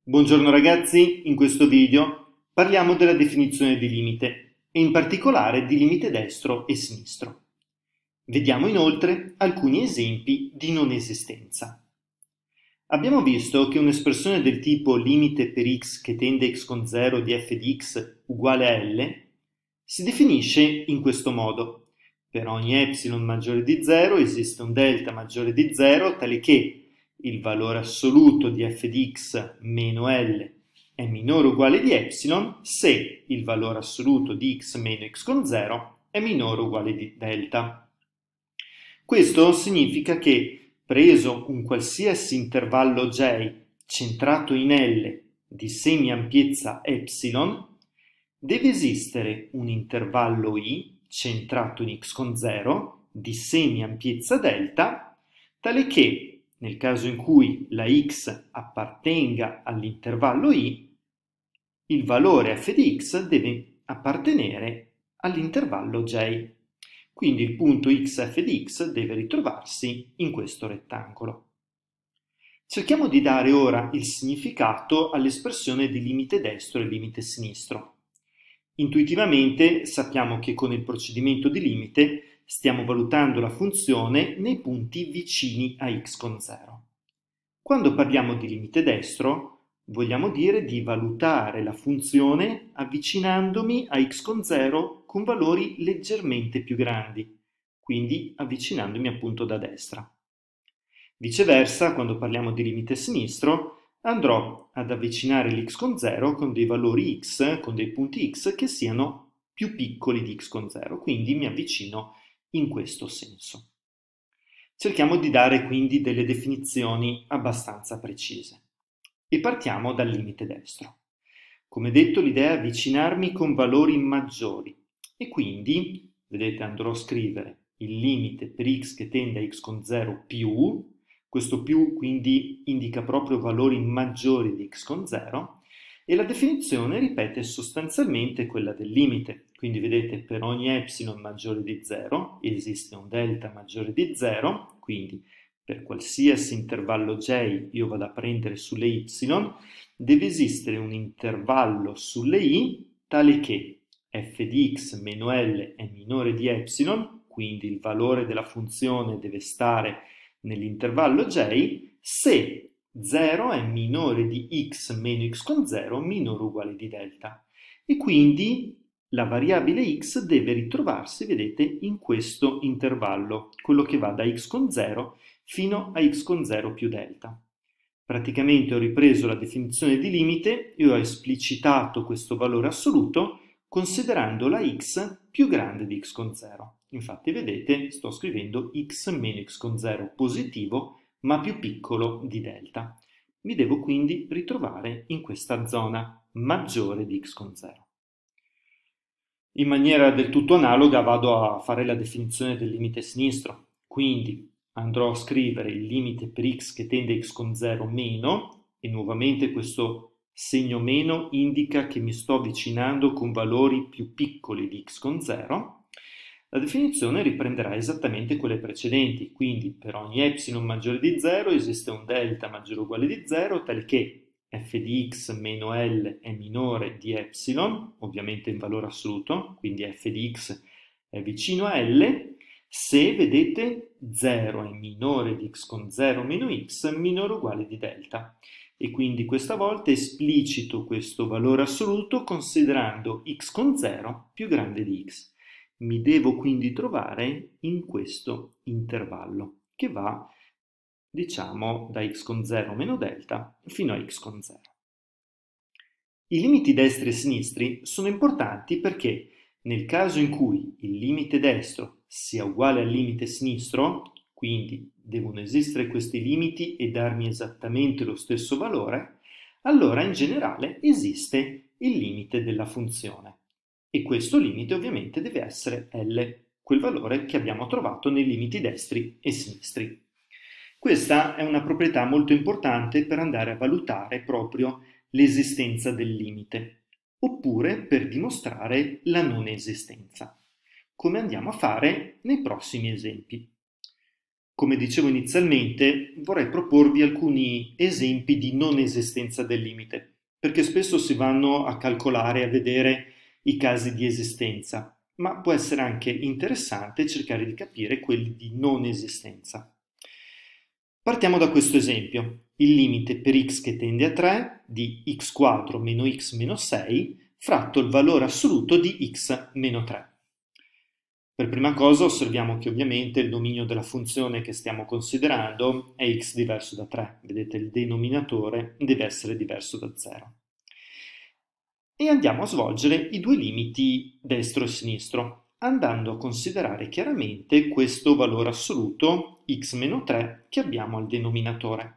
Buongiorno ragazzi, in questo video parliamo della definizione di limite e in particolare di limite destro e sinistro. Vediamo inoltre alcuni esempi di non esistenza. Abbiamo visto che un'espressione del tipo limite per x che tende a x con 0 di f di x uguale a L si definisce in questo modo. Per ogni epsilon maggiore di 0 esiste un delta maggiore di 0 tale che il valore assoluto di f di x meno L è minore o uguale di epsilon se il valore assoluto di x meno x con 0 è minore o uguale di delta. Questo significa che, preso un qualsiasi intervallo j centrato in L di semi-ampiezza epsilon, deve esistere un intervallo i centrato in x con 0 di semi-ampiezza delta, tale che nel caso in cui la x appartenga all'intervallo i, il valore f di x deve appartenere all'intervallo j. Quindi il punto x f di x deve ritrovarsi in questo rettangolo. Cerchiamo di dare ora il significato all'espressione di limite destro e limite sinistro. Intuitivamente sappiamo che con il procedimento di limite stiamo valutando la funzione nei punti vicini a x con 0. Quando parliamo di limite destro, vogliamo dire di valutare la funzione avvicinandomi a x con 0 con valori leggermente più grandi, quindi avvicinandomi appunto da destra. Viceversa, quando parliamo di limite sinistro, andrò ad avvicinare l'x con 0 con dei valori x, con dei punti x che siano più piccoli di x con 0, quindi mi avvicino in questo senso. Cerchiamo di dare quindi delle definizioni abbastanza precise e partiamo dal limite destro. Come detto, l'idea è avvicinarmi con valori maggiori e quindi, vedete, andrò a scrivere il limite per x che tende a x con 0 più, questo più quindi indica proprio valori maggiori di x con 0, e la definizione ripete sostanzialmente quella del limite. Quindi vedete, per ogni epsilon maggiore di 0 esiste un delta maggiore di 0, quindi per qualsiasi intervallo j io vado a prendere sulle y, deve esistere un intervallo sulle i tale che f di x meno L è minore di epsilon, quindi il valore della funzione deve stare nell'intervallo j, se 0 è minore di x meno x con 0 minore o uguale di delta. E quindi la variabile x deve ritrovarsi, vedete, in questo intervallo, quello che va da x con 0 fino a x con 0 più delta. Praticamente ho ripreso la definizione di limite e ho esplicitato questo valore assoluto considerando la x più grande di x con 0. Infatti, vedete, sto scrivendo x meno x con 0 positivo, ma più piccolo di delta. Mi devo quindi ritrovare in questa zona maggiore di x con 0. In maniera del tutto analoga vado a fare la definizione del limite sinistro, quindi andrò a scrivere il limite per x che tende a x con 0 meno, e nuovamente questo segno meno indica che mi sto avvicinando con valori più piccoli di x con 0, la definizione riprenderà esattamente quelle precedenti, quindi per ogni epsilon maggiore di 0 esiste un delta maggiore o uguale di 0, tale che f di x meno L è minore di epsilon, ovviamente in valore assoluto, quindi f di x è vicino a L, se, vedete, 0 è minore di x con 0 meno x minore o uguale di delta. E quindi questa volta esplicito questo valore assoluto considerando x con 0 più grande di x. Mi devo quindi trovare in questo intervallo che va, diciamo, da x con 0 meno delta fino a x con 0. I limiti destri e sinistri sono importanti perché nel caso in cui il limite destro sia uguale al limite sinistro, quindi devono esistere questi limiti e darmi esattamente lo stesso valore, allora in generale esiste il limite della funzione. E questo limite ovviamente deve essere L, quel valore che abbiamo trovato nei limiti destri e sinistri. Questa è una proprietà molto importante per andare a valutare proprio l'esistenza del limite, oppure per dimostrare la non esistenza, come andiamo a fare nei prossimi esempi. come dicevo inizialmente, vorrei proporvi alcuni esempi di non esistenza del limite, perché spesso si vanno a calcolare e a vedere i casi di esistenza, ma può essere anche interessante cercare di capire quelli di non esistenza. Partiamo da questo esempio, il limite per x che tende a 3 di x quadro meno x meno 6 fratto il valore assoluto di x meno 3. Per prima cosa osserviamo che ovviamente il dominio della funzione che stiamo considerando è x diverso da 3. Vedete, il denominatore deve essere diverso da 0. E andiamo a svolgere i due limiti destro e sinistro, andando a considerare chiaramente questo valore assoluto x meno 3 che abbiamo al denominatore.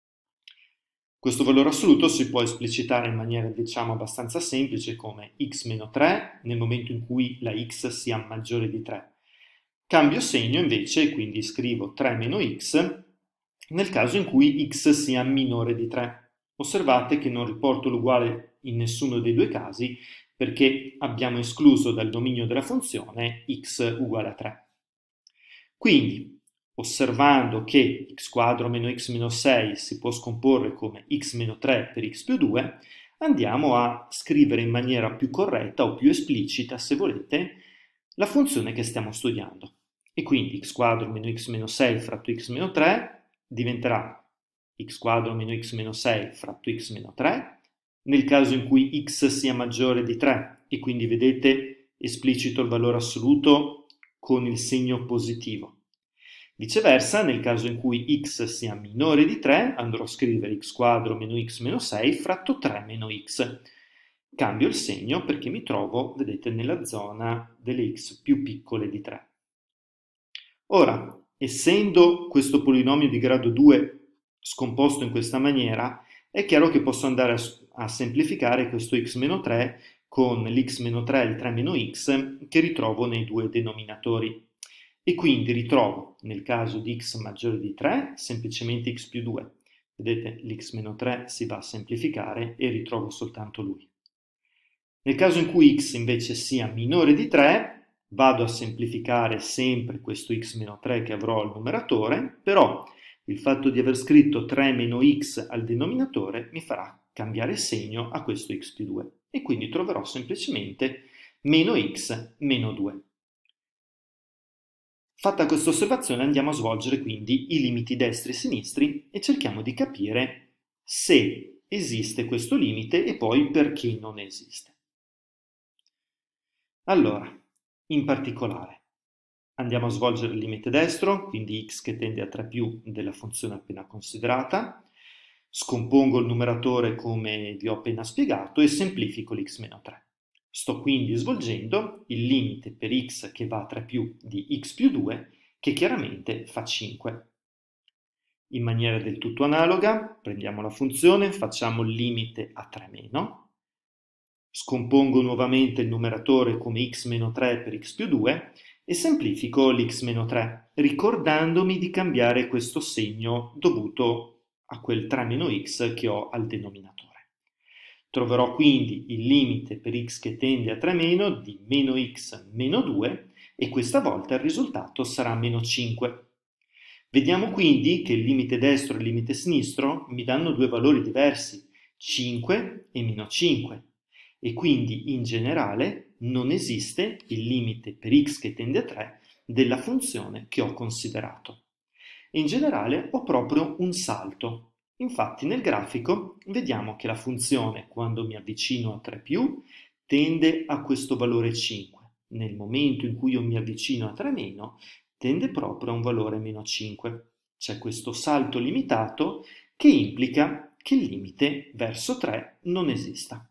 Questo valore assoluto si può esplicitare in maniera, diciamo, abbastanza semplice come x meno 3 nel momento in cui la x sia maggiore di 3. Cambio segno invece e quindi scrivo 3 meno x nel caso in cui x sia minore di 3. Osservate che non riporto l'uguale in nessuno dei due casi perché abbiamo escluso dal dominio della funzione x uguale a 3. Quindi, osservando che x quadro meno x meno 6 si può scomporre come x meno 3 per x più 2, andiamo a scrivere in maniera più corretta o più esplicita, se volete, la funzione che stiamo studiando. E quindi x quadro meno x meno 6 fratto x meno 3 diventerà x quadro meno x meno 6 fratto x meno 3, nel caso in cui x sia maggiore di 3, e quindi vedete esplicito il valore assoluto con il segno positivo. Viceversa, nel caso in cui x sia minore di 3, andrò a scrivere x quadro meno x meno 6 fratto 3 meno x. Cambio il segno perché mi trovo, vedete, nella zona delle x più piccole di 3. Ora, essendo questo polinomio di grado 2 scomposto in questa maniera, è chiaro che posso andare a semplificare questo x meno 3 con l'x meno 3 e il 3 meno x che ritrovo nei due denominatori. E quindi ritrovo, nel caso di x maggiore di 3, semplicemente x più 2. Vedete, l'x meno 3 si va a semplificare e ritrovo soltanto lui. Nel caso in cui x invece sia minore di 3, vado a semplificare sempre questo x meno 3 che avrò al numeratore, però il fatto di aver scritto 3 meno x al denominatore mi farà cambiare segno a questo x più 2 e quindi troverò semplicemente meno x meno 2. Fatta questa osservazione andiamo a svolgere quindi i limiti destri e sinistri e cerchiamo di capire se esiste questo limite e poi perché non esiste. Allora, in particolare, andiamo a svolgere il limite destro, quindi x che tende a 3 più della funzione appena considerata, scompongo il numeratore come vi ho appena spiegato e semplifico l'x meno 3. Sto quindi svolgendo il limite per x che va a 3 più di x più 2, che chiaramente fa 5. In maniera del tutto analoga, prendiamo la funzione, facciamo il limite a 3 meno, scompongo nuovamente il numeratore come x meno 3 per x più 2 e semplifico l'x meno 3, ricordandomi di cambiare questo segno dovuto a quel 3 meno x che ho al denominatore. Troverò quindi il limite per x che tende a 3 meno di meno x meno 2 e questa volta il risultato sarà meno 5. Vediamo quindi che il limite destro e il limite sinistro mi danno due valori diversi, 5 e meno 5, e quindi in generale non esiste il limite per x che tende a 3 della funzione che ho considerato. E in generale ho proprio un salto. Infatti nel grafico vediamo che la funzione, quando mi avvicino a 3 più, tende a questo valore 5. Nel momento in cui io mi avvicino a 3 meno, tende proprio a un valore meno 5. C'è questo salto limitato che implica che il limite verso 3 non esista.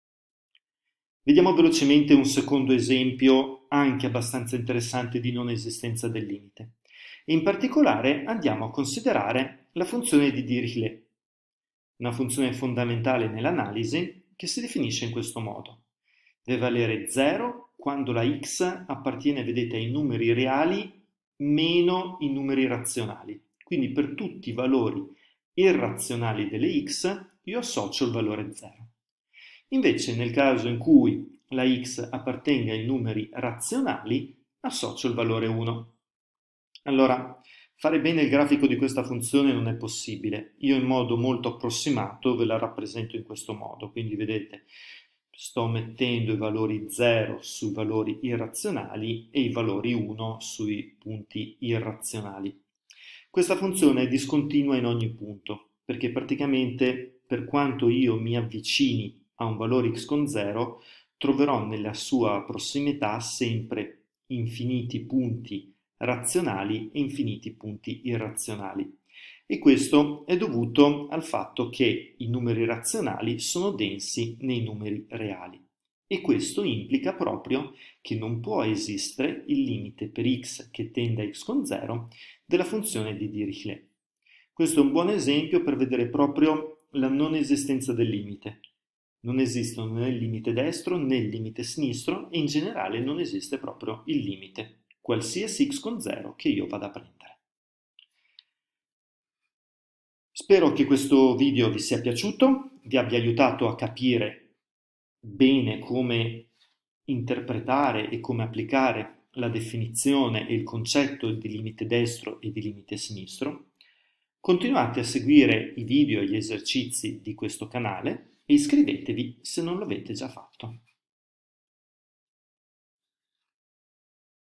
Vediamo velocemente un secondo esempio, anche abbastanza interessante, di non esistenza del limite. In particolare andiamo a considerare la funzione di Dirichlet, una funzione fondamentale nell'analisi che si definisce in questo modo. Deve valere 0 quando la x appartiene, vedete, ai numeri reali meno i numeri razionali. Quindi per tutti i valori irrazionali delle x io associo il valore 0. Invece nel caso in cui la x appartenga ai numeri razionali associo il valore 1. Allora, Fare bene il grafico di questa funzione non è possibile. Io in modo molto approssimato ve la rappresento in questo modo. Quindi vedete, sto mettendo i valori 0 sui valori irrazionali e i valori 1 sui punti irrazionali. Questa funzione è discontinua in ogni punto, perché praticamente per quanto io mi avvicini a un valore x con 0, troverò nella sua prossimità sempre infiniti punti razionali e infiniti punti irrazionali. E questo è dovuto al fatto che i numeri razionali sono densi nei numeri reali. E questo implica proprio che non può esistere il limite per x che tende a x con 0 della funzione di Dirichlet. Questo è un buon esempio per vedere proprio la non esistenza del limite. Non esistono né il limite destro né il limite sinistro e in generale non esiste proprio il limite, qualsiasi x con 0 che io vada a prendere. Spero che questo video vi sia piaciuto, vi abbia aiutato a capire bene come interpretare e come applicare la definizione e il concetto di limite destro e di limite sinistro. Continuate a seguire i video e gli esercizi di questo canale e iscrivetevi se non l'avete già fatto.